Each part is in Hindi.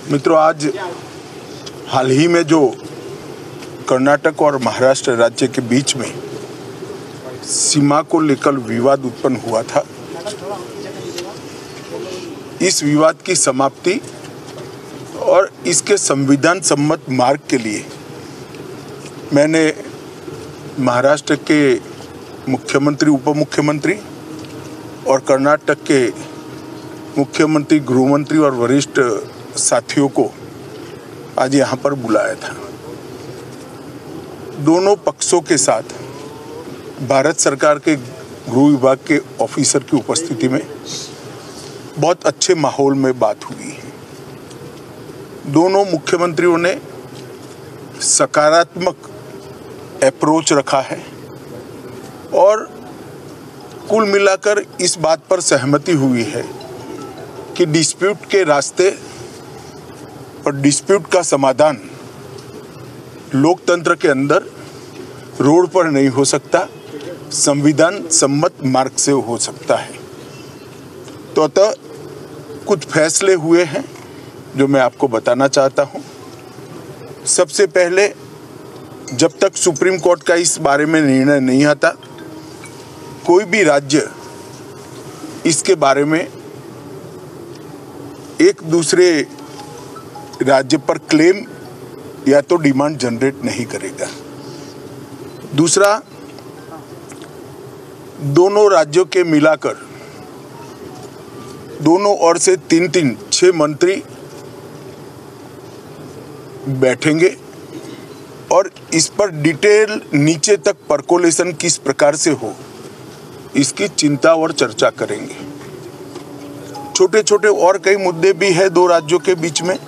मित्रों, आज हाल ही में जो कर्नाटक और महाराष्ट्र राज्य के बीच में सीमा को लेकर विवाद उत्पन्न हुआ था, इस विवाद की समाप्ति और इसके संविधान सम्मत मार्ग के लिए मैंने महाराष्ट्र के मुख्यमंत्री, उप मुख्यमंत्री और कर्नाटक के मुख्यमंत्री, गृहमंत्री और वरिष्ठ साथियों को आज यहाँ पर बुलाया था। दोनों पक्षों के साथ भारत सरकार के गृह विभाग के ऑफिसर की उपस्थिति में बहुत अच्छे माहौल में बात हुई है। दोनों मुख्यमंत्रियों ने सकारात्मक अप्रोच रखा है और कुल मिलाकर इस बात पर सहमति हुई है कि डिस्प्यूट के रास्ते और डिस्प्यूट का समाधान लोकतंत्र के अंदर रोड पर नहीं हो सकता, संविधान सम्मत मार्ग से हो सकता है। तो अतः कुछ फैसले हुए हैं जो मैं आपको बताना चाहता हूं। सबसे पहले, जब तक सुप्रीम कोर्ट का इस बारे में निर्णय नहीं आता, कोई भी राज्य इसके बारे में एक दूसरे राज्य पर क्लेम या तो डिमांड जनरेट नहीं करेगा। दूसरा, दोनों राज्यों के मिलाकर दोनों ओर से 6 मंत्री बैठेंगे और इस पर डिटेल नीचे तक परकोलेशन किस प्रकार से हो, इसकी चिंता और चर्चा करेंगे। छोटे छोटे और कई मुद्दे भी हैं दो राज्यों के बीच में,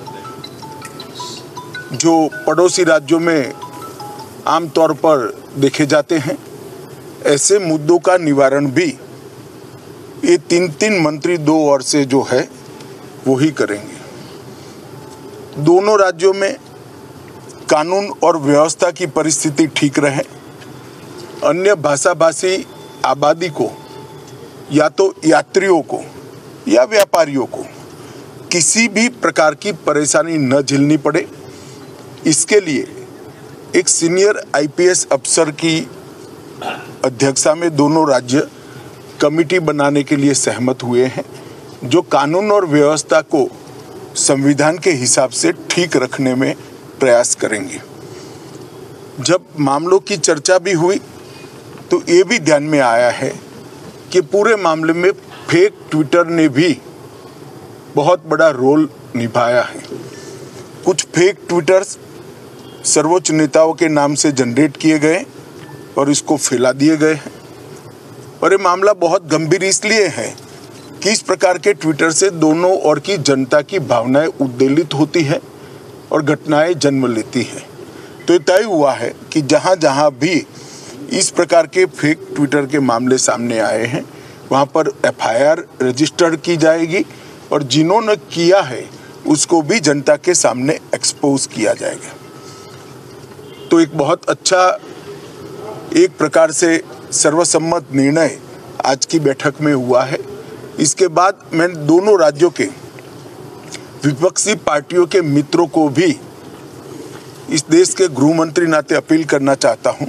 जो पड़ोसी राज्यों में आमतौर पर देखे जाते हैं। ऐसे मुद्दों का निवारण भी ये 3 मंत्री दो ओर से जो है वो ही करेंगे। दोनों राज्यों में कानून और व्यवस्था की परिस्थिति ठीक रहे, अन्य भाषाभाषी आबादी को या तो यात्रियों को या व्यापारियों को किसी भी प्रकार की परेशानी न झेलनी पड़े, इसके लिए एक सीनियर आईपीएस अफसर की अध्यक्षता में दोनों राज्य कमेटी बनाने के लिए सहमत हुए हैं, जो कानून और व्यवस्था को संविधान के हिसाब से ठीक रखने में प्रयास करेंगे। जब मामलों की चर्चा भी हुई तो ये भी ध्यान में आया है कि पूरे मामले में फेक ट्विटर ने भी बहुत बड़ा रोल निभाया है। कुछ फेक ट्विटर्स सर्वोच्च नेताओं के नाम से जनरेट किए गए और इसको फैला दिए गए हैं। और ये मामला बहुत गंभीर इसलिए है कि इस प्रकार के ट्विटर से दोनों ओर की जनता की भावनाएं उद्वेलित होती है और घटनाएं जन्म लेती हैं। तो ये तय हुआ है कि जहां जहां भी इस प्रकार के फेक ट्विटर के मामले सामने आए हैं, वहां पर एफआईआर रजिस्टर्ड की जाएगी और जिन्होंने किया है उसको भी जनता के सामने एक्सपोज किया जाएगा। तो एक बहुत अच्छा, एक प्रकार से सर्वसम्मत निर्णय आज की बैठक में हुआ है। इसके बाद मैं दोनों राज्यों के विपक्षी पार्टियों के मित्रों को भी इस देश के गृह मंत्री नाते अपील करना चाहता हूं,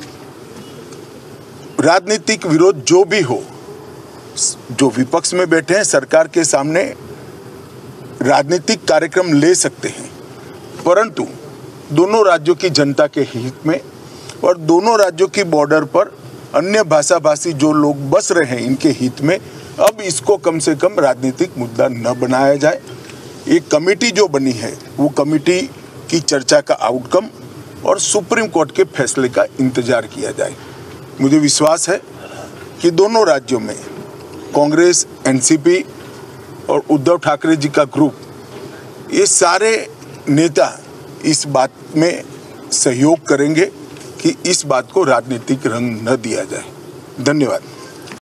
राजनीतिक विरोध जो भी हो, जो विपक्ष में बैठे हैं सरकार के सामने राजनीतिक कार्यक्रम ले सकते हैं, परंतु दोनों राज्यों की जनता के हित में और दोनों राज्यों की बॉर्डर पर अन्य भाषाभाषी जो लोग बस रहे हैं इनके हित में अब इसको कम से कम राजनीतिक मुद्दा न बनाया जाए। एक कमेटी जो बनी है वो कमेटी की चर्चा का आउटकम और सुप्रीम कोर्ट के फैसले का इंतजार किया जाए। मुझे विश्वास है कि दोनों राज्यों में कांग्रेस, एनसीपी और उद्धव ठाकरे जी का ग्रुप, ये सारे नेता इस बात में सहयोग करेंगे कि इस बात को राजनीतिक रंग न दिया जाए। धन्यवाद।